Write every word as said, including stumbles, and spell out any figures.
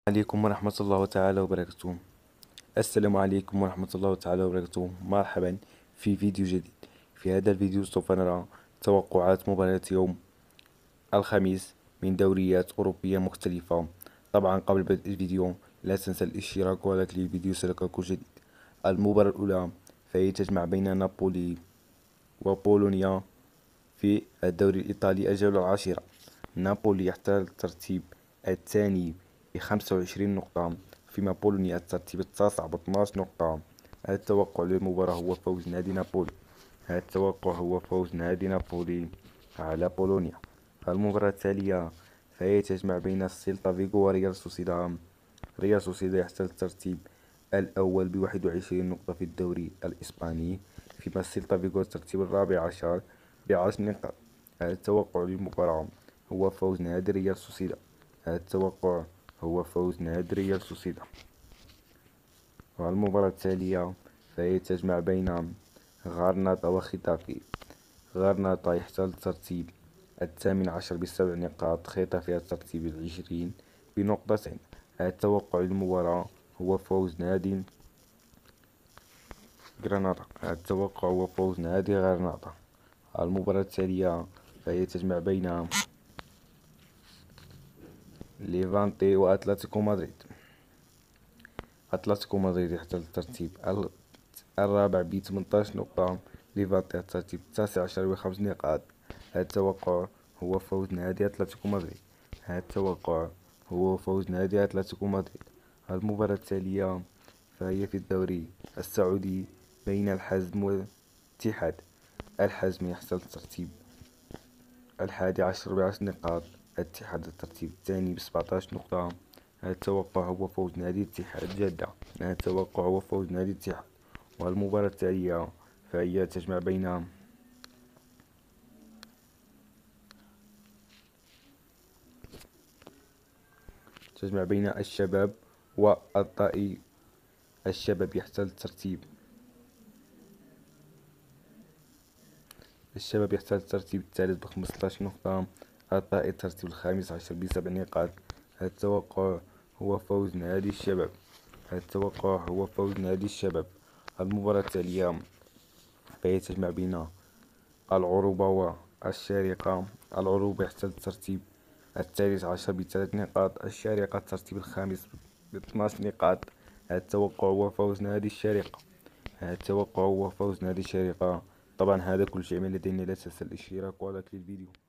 عليكم ورحمة الله تعالى وبركاته. السلام عليكم ورحمة الله تعالى وبركاته. مرحبا في فيديو جديد. في هذا الفيديو سوف نرى توقعات مباراة يوم الخميس من دوريات أوروبية مختلفة. طبعا قبل بدء الفيديو لا تنسى الاشتراك ولايك للفيديو يصلك جديد. المباراة الأولى فهي تجمع بين نابولي وبولونيا في الدوري الإيطالي الجولة العاشرة. نابولي يحتل الترتيب الثاني بخمسة وعشرين نقطة، فيما بولونيا الترتيب التاسع باثناش نقطة. التوقع للمباراة هو فوز نادي نابولي. التوقع هو فوز نادي نابولي على بولونيا. المباراة التالية فهي تجمع بين سيلتا فيغو وريال سوسيداد. ريال سوسيداد يحتل الترتيب الأول بواحد وعشرين نقطة في الدوري الإسباني، فيما سيلتا فيغو الترتيب الرابع عشر بعشر نقاط. التوقع للمباراة هو فوز نادي ريال سوسيداد. التوقع هو فوز نادي ريال سوسيداد. والمباراة التالية فهي تجمع بين غرناطة وختافي. غرناطة يحتل الترتيب الثامن عشر بسبع نقاط، ختافي الترتيب العشرين بنقطتين. التوقع للمباراة هو فوز نادي غرناطة. التوقع هو فوز نادي غرناطة. المباراة التالية فهي تجمع بين ليفانتي وأتلتيكو مدريد. أتلتيكو مدريد يحتل الترتيب الرابع بثمنتاش نقطة، ليفانتي الترتيب التاسع عشر بخمس نقاط. التوقع هو فوز نادي أتلتيكو مدريد. التوقع هو فوز نادي أتلتيكو مدريد. المباراة التالية فهي في الدوري السعودي بين الحزم والاتحاد. الحزم يحتل الترتيب الحادي عشر بعشر نقاط، الاتحاد الترتيب الثاني بسبعتاش نقطة. التوقع هو فوز نادي اتحاد جدة. التوقع هو فوز نادي اتحاد. والمباراة التالية فهي تجمع بين تجمع بين الشباب والطائي. الشباب يحتل الترتيب الشباب يحتل الترتيب الثالث بخمسطاش نقطة، الطائي الترتيب الخامس عشر بسبع نقاط. التوقع هو فوز نادي الشباب. التوقع هو فوز نادي الشباب. المباراة التالية فهي تجمع بين العروبة والشارقة. العروبة يحتل الترتيب الثالث عشر بثلاث نقاط، الشارقة الترتيب الخامس باثناش نقاط. التوقع هو فوز نادي الشارقة. التوقع هو فوز نادي الشارقة. طبعا هذا كل شيء من لدينا، لا تنسى الاشتراك ولايك للفيديو.